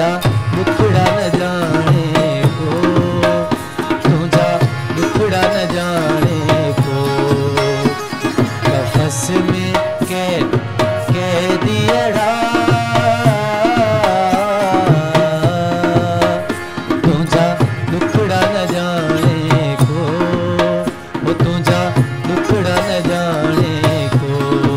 तुझा दुखड़ा न जाने को, तुझा दुखड़ा न जाने को। कफस में कैदियड़ा तुझा दुखड़ा न जाने को, वो तुझा दुखड़ा न जाने को।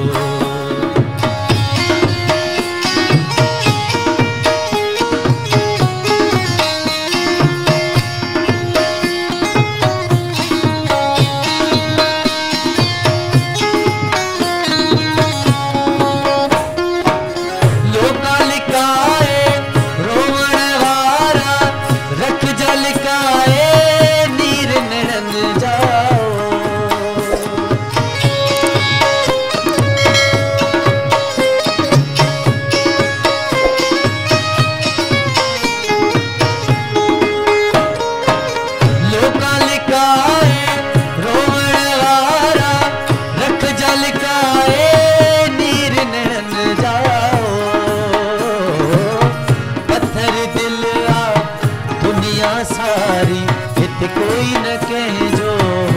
सारी इत कोई न कह जो,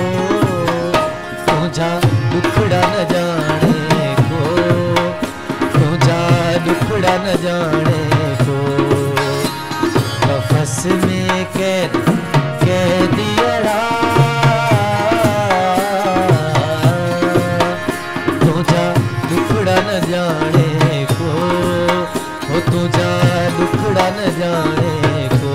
तुझा दुखड़ा न जाने को, तुझा दुखड़ा न जाने को। कफस में कैदियड़ा तुझा दुखड़ा न जाने को, वो तुझा दुखड़ा न जाने को।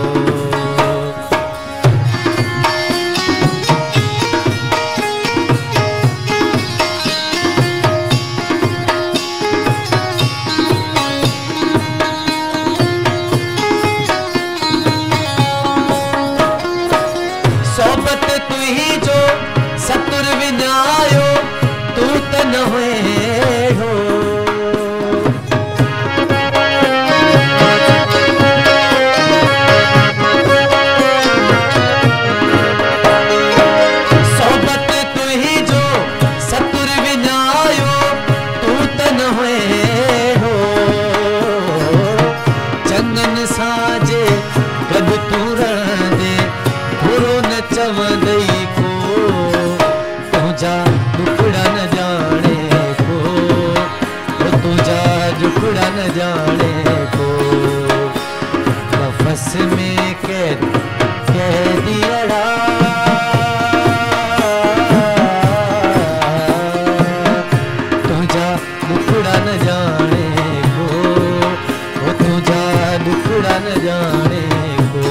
सोबत तू ही जो सतुर विनायो, तू त न हुए हो। सोबत तू ही जो सतुर विनायो, तू त न हुए हो। चंदन साजे गद तू रहंदे बुरो न चवंदई को, तुझा दुखड़ा न जाने को, तुझा दुखड़ा न जाने को। कफस में कैदियड़ा तुझा दुखड़ा न जाने को, तुझा दुखड़ा न जाने को।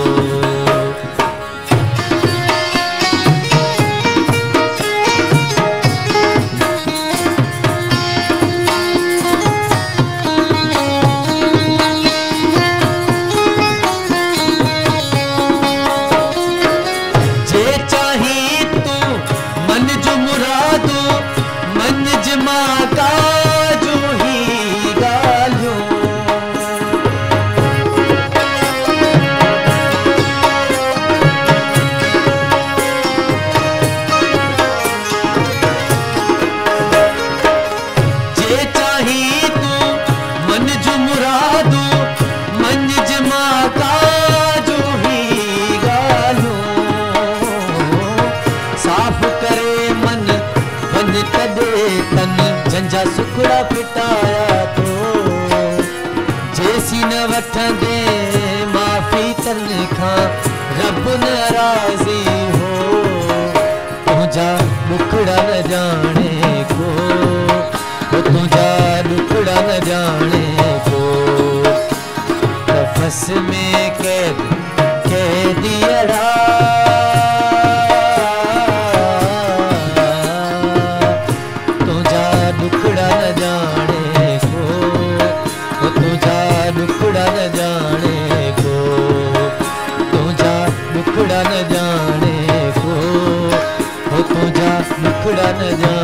झंझा सुखड़ा पिटाया तो, जैसी न वठंदे माफ़ी तनखा रब नाराज़ी हो। तुझा दुखड़ा न जाने को, तुझा दुखड़ा न जाने को। कफस में कैदियड़ा दुखड़ा न जाने को, तुझा दुखड़ा न जाने को, तुझा दुखड़ा न जाने को, तुझा दुखड़ा न जाने।